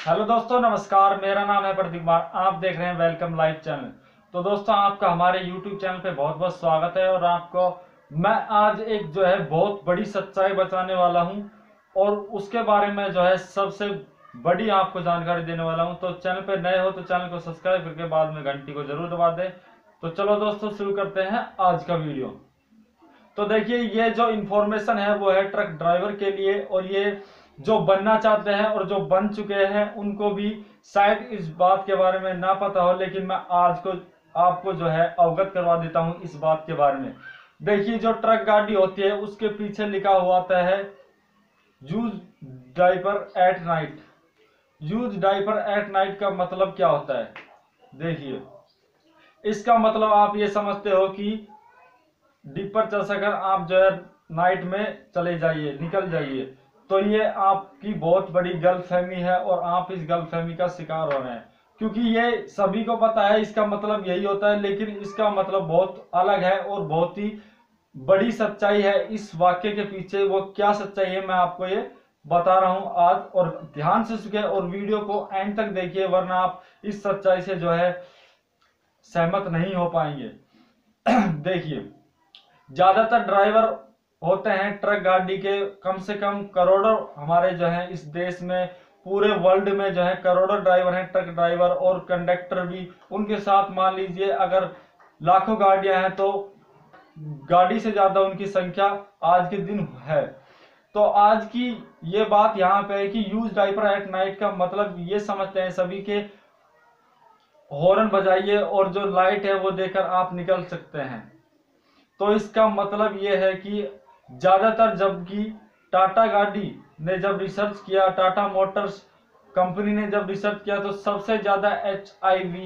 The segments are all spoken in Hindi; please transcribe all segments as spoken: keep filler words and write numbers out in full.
हेलो दोस्तों, नमस्कार। मेरा नाम है प्रदीप कुमार। आप देख रहे हैं वेलकम लाइव चैनल। तो दोस्तों, आपका हमारे यूट्यूब चैनल पे बहुत बहुत स्वागत है। और आपको मैं आज एक जो है बहुत बड़ी सच्चाई बताने वाला हूं और उसके बारे में जो है सबसे बड़ी आपको जानकारी देने वाला हूं। तो चैनल पे नए हो तो चैनल को सब्सक्राइब करके बाद में घंटी को जरूर दबा दें। तो चलो दोस्तों, शुरू करते हैं आज का वीडियो। तो देखिए, ये जो इंफॉर्मेशन है वो है ट्रक ड्राइवर के लिए, और ये जो बनना चाहते हैं और जो बन चुके हैं उनको भी शायद इस बात के बारे में ना पता हो, लेकिन मैं आज को आपको जो है अवगत करवा देता हूं इस बात के बारे में। देखिए, जो ट्रक गाड़ी होती है उसके पीछे लिखा हुआ आता है use diaper at night. Use diaper at night का मतलब क्या होता है? देखिए, इसका मतलब आप ये समझते हो कि डिपर चल सकर आप जो है नाइट में चले जाइए, निकल जाइए। तो ये आपकी बहुत बड़ी गलतफहमी है और आप इस गलतफहमी का शिकार हो रहे हैं, क्योंकि ये सभी को पता है इसका मतलब यही होता है, लेकिन इसका मतलब बहुत अलग है और बहुत ही बड़ी सच्चाई है इस वाक्य के पीछे। वो क्या सच्चाई है मैं आपको ये बता रहा हूं आज, और ध्यान से सुनिए और वीडियो को एंड तक देखिए, वरना आप इस सच्चाई से जो है सहमत नहीं हो पाएंगे। देखिए, ज्यादातर ड्राइवर होते हैं ट्रक गाड़ी के, कम से कम करोड़ों हमारे जो है इस देश में, पूरे वर्ल्ड में जो है करोड़ों ड्राइवर हैं, ट्रक ड्राइवर और कंडक्टर भी। उनके साथ मान लीजिए अगर लाखों गाड़ियां हैं तो गाड़ी से ज्यादा उनकी संख्या आज के दिन है। तो आज की ये बात यहाँ पे है कि यूज डाइपर एट नाइट का मतलब ये समझते हैं सभी के हॉर्न बजाइए और जो लाइट है वो देकर आप निकल सकते हैं। तो इसका मतलब यह है कि ज्यादातर, जबकि टाटा गाड़ी ने जब रिसर्च किया, टाटा मोटर्स कंपनी ने जब रिसर्च किया, तो सबसे ज्यादा एच आई वी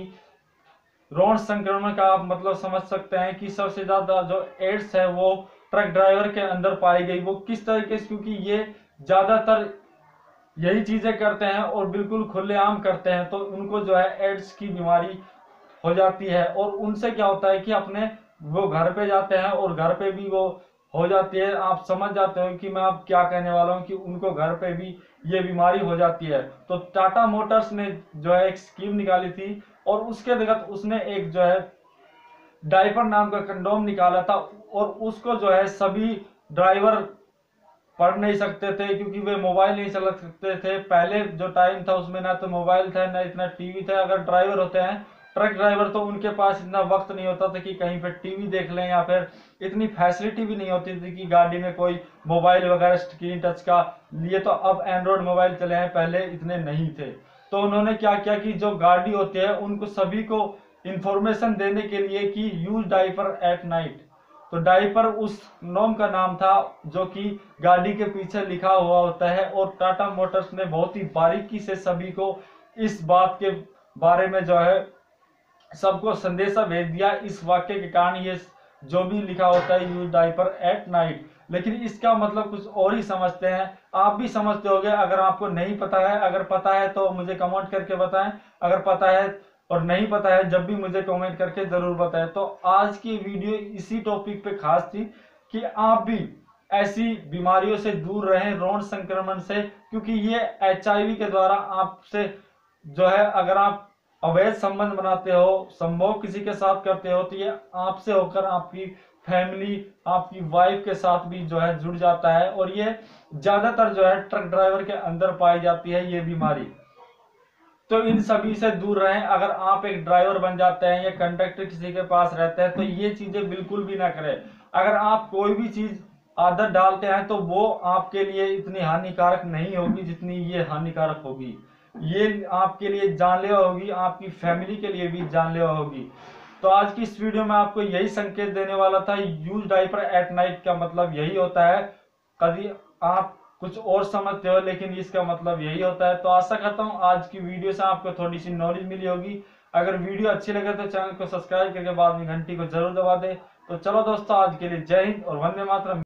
रोण संक्रमण का आप मतलब समझ सकते हैं कि सबसे ज्यादा जो एड्स है वो ट्रक ड्राइवर के अंदर पाई गई। वो किस तरीके से? क्योंकि ये ज्यादातर यही चीजें करते हैं और बिल्कुल खुलेआम करते हैं, तो उनको जो है एड्स की बीमारी हो जाती है। और उनसे क्या होता है कि अपने वो घर पे जाते हैं और घर पे भी वो हो जाती है। आप समझ जाते हो कि मैं अब क्या कहने वाला हूं, कि उनको घर पे भी ये बीमारी हो जाती है। तो टाटा मोटर्स ने जो है एक स्कीम निकाली थी और उसके तहत उसने एक जो है डाइपर नाम का कंडोम निकाला था, और उसको जो है सभी ड्राइवर पढ़ नहीं सकते थे, क्योंकि वे मोबाइल नहीं चला सकते थे। पहले जो टाइम था उसमें ना तो मोबाइल था ना इतना टीवी था। अगर ड्राइवर होते हैं ट्रक ड्राइवर, तो उनके पास इतना वक्त नहीं होता था कि कहीं पे टीवी देख लें, या फिर इतनी फैसिलिटी भी नहीं होती थी कि गाड़ी में कोई मोबाइल वगैरह स्क्रीन टच का लिए। तो अब एंड्रॉयड मोबाइल चले हैं, पहले इतने नहीं थे। तो उन्होंने क्या किया कि जो गाड़ी होती है उनको सभी को इंफॉर्मेशन देने के लिए कि यूज डाइपर एट नाइट। तो डाइपर उस नोम का नाम था जो कि गाड़ी के पीछे लिखा हुआ होता है। और टाटा मोटर्स ने बहुत ही बारीकी से सभी को इस बात के बारे में जो है सबको संदेशा भेज दिया इस वाक्य के कारण। ये जो भी लिखा होता है यूज डाइपर एट नाइट, लेकिन इसका मतलब कुछ और ही समझते हैं। आप भी समझते होंगे। अगर आपको नहीं पता है, अगर पता है तो मुझे कमेंट करके बताएं। अगर पता है और नहीं पता है, जब भी मुझे कमेंट करके जरूर बताएं। तो आज की वीडियो इसी टॉपिक पे खास थी कि आप भी ऐसी बीमारियों से दूर रहें, रोण संक्रमण से, क्योंकि ये एच आई वी के द्वारा आपसे जो है, अगर आप अवैध संबंध बनाते हो, संभोग किसी के साथ करते हो, तो ये आपसे होकर आपकी फैमिली, आपकी वाइफ के साथ भी जो है जुड़ जाता है। और ये ज्यादातर जो है ट्रक ड्राइवर के अंदर पाई जाती है ये बीमारी। तो इन सभी से दूर रहें। अगर आप एक ड्राइवर बन जाते हैं या कंडक्टर किसी के पास रहते हैं, तो ये चीजें बिल्कुल भी ना करें। अगर आप कोई भी चीज आदत डालते हैं तो वो आपके लिए इतनी हानिकारक नहीं होगी जितनी ये हानिकारक होगी। ये आपके लिए जानलेवा होगी, आपकी फैमिली के लिए भी जानलेवा होगी। तो आज की इस वीडियो में आपको यही संकेत देने वाला था। यूज डाइपर एट नाइट का मतलब यही होता है। कभी आप कुछ और समझते हो, लेकिन इसका मतलब यही होता है। तो आशा करता हूँ आज की वीडियो से आपको थोड़ी सी नॉलेज मिली होगी। अगर वीडियो अच्छी लगे तो चैनल को सब्सक्राइब करके बाद में घंटी को जरूर दबा दें। तो चलो दोस्तों, आज के लिए जय हिंद और वंदे मातरम।